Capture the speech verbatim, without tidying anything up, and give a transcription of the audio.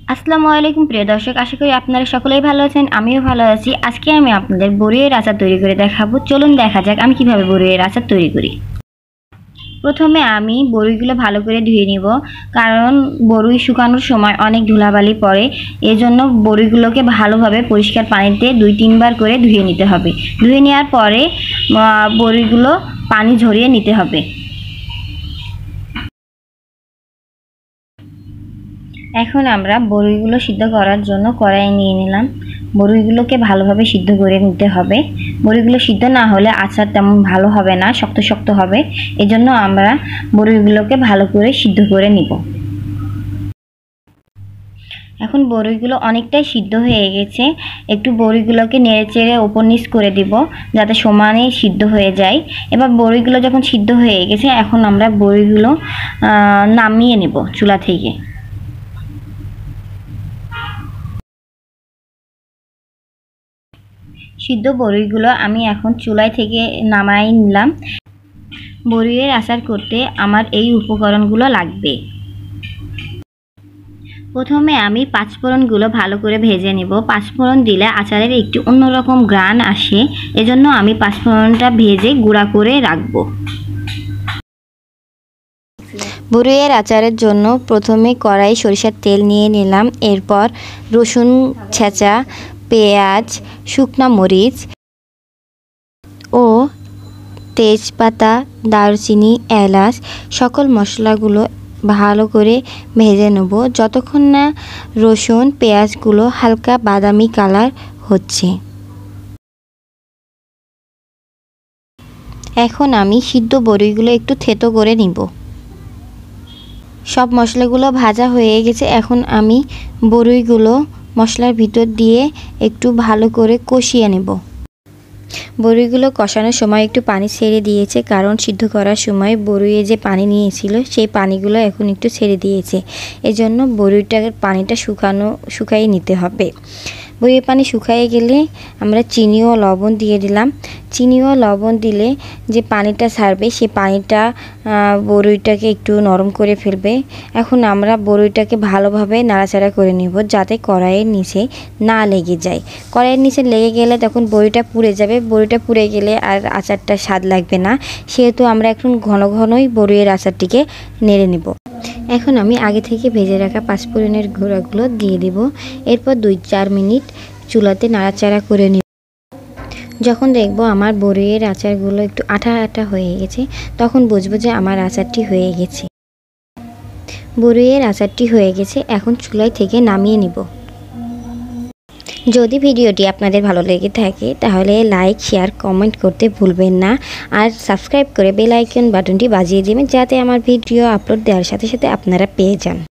আসসালামু আলাইকুম প্রিয় দর্শক, আশা করি আপনারা সকলেই ভালো আছেন। আমিও ভালো আছি। আজকে আমি আপনাদের বড়িয়ের আচার তৈরি করে দেখাবো। চলুন দেখা যাক আমি কিভাবে বড়িয়ের আচার তৈরি করি। প্রথমে আমি বড়িগুলো ভালো করে ধুয়ে নিব, কারণ বড়ি শুকানোর সময় অনেক ধুলাবালি পড়ে। এজন্য বড়িগুলোকে ভালোভাবে পরিষ্কার পানিতে দুই তিনবার করে ধুয়ে নিতে হবে। ধুয়ে নেওয়ার পরে বড়িগুলো পানি ঝরিয়ে নিতে হবে। এখন আমরা বড়িগুলো সিদ্ধ করার জন্য কড়াই নিয়ে নিলাম। বড়িগুলোকে ভালোভাবে সিদ্ধ করে নিতে হবে। বড়িগুলো সিদ্ধ না হলে আচার তেমন ভালো হবে না, শক্ত শক্ত হবে। এজন্য আমরা বড়িগুলোকে ভালো করে সিদ্ধ করে নিব। এখন বড়িগুলো অনেকটাই সিদ্ধ হয়ে গেছে। একটু বড়িগুলোকে নেড়ে চেড়ে ওপর নিচ করে দিব, যাতে সমানে সিদ্ধ হয়ে যায়। এবার বড়িগুলো যখন সিদ্ধ হয়ে গেছে, এখন আমরা বড়িগুলো নামিয়ে নেব চুলা থেকে। সিদ্ধ বড়িগুলো আমি এখন চুলায় থেকে নামাই নিলাম। বড়িয়ের আচার করতে আমার এই উপকরণগুলো লাগবে। প্রথমে আমি পাঁচফোড়নগুলো ভালো করে ভেজে নেব। পাঁচফোড়ন দিলে আচারের একটি অন্যরকম ঘ্রাণ আসে, এজন্য আমি পাঁচফোড়নটা ভেজে গুঁড়া করে রাখবো। বড়িয়ের আচারের জন্য প্রথমে কড়াই সরিষার তেল নিয়ে নিলাম। এরপর রসুন ছেঁচা, পেঁয়াজ, শুকনা মরিচ ও তেজপাতা, দারুচিনি, এলাচ সকল মশলাগুলো ভালো করে ভেজে নেব, যতক্ষণ না রসুন পেঁয়াজগুলো হালকা বাদামি কালার হচ্ছে। এখন আমি সিদ্ধ বড়িগুলো একটু থেতো করে নিব। সব মশলাগুলো ভাজা হয়ে গেছে। এখন আমি বড়িগুলো মশলার ভিতর দিয়ে একটু ভালো করে কষিয়ে নেব। বড়িগুলো কষানোর সময় একটু পানি ছেড়ে দিয়েছে, কারণ সিদ্ধ করার সময় বড়িয়ে যে পানি নিয়েছিল সেই পানিগুলো এখন একটু ছেড়ে দিয়েছে। এজন্য বড়িটার পানিটা শুকানো শুকাই নিতে হবে। বড়ির পানি শুকায়ে গেলে আমরা চিনি ও লবণ দিয়ে দিলাম। চিনি ও লবণ দিলে যে পানিটা ছাড়বে, সেই পানিটা বড়িটাকে একটু নরম করে ফেলবে। এখন আমরা বড়িটাকে ভালোভাবে নাড়াচাড়া করে নেব, যাতে কড়াইয়ের নিচে না লেগে যায়। কড়াইয়ের নিচে লেগে গেলে তখন বড়িটা পুড়ে যাবে। বড়িটা পুড়ে গেলে আর আচারটা স্বাদ লাগবে না। সেহেতু আমরা এখন ঘন ঘনই বড়িয়ের আচারটিকে নেড়ে নেব। এখন আমি আগে থেকে ভেজে রাখা পাঁচফোড়নের গুঁড়াগুলো দিয়ে দেব। এরপর দুই চার মিনিট চুলাতে নাড়াচাড়া করে নেব। যখন দেখব আমার বড়িয়ের আচারগুলো একটু আঠা আঠা হয়ে গেছে, তখন বুঝবো যে আমার আচারটি হয়ে গেছে। বড়িয়ের আচারটি হয়ে গেছে, এখন চুলাই থেকে নামিয়ে নিব। যদি ভিডিওটি আপনাদের ভালো লেগে থাকে তাহলে লাইক, শেয়ার, কমেন্ট করতে ভুলবেন না। আর সাবস্ক্রাইব করে বেল আইকন বাটনটি বাজিয়ে দেবেন, যাতে আমার ভিডিও আপলোড দেওয়ার সাথে সাথে আপনারা পেয়ে যান।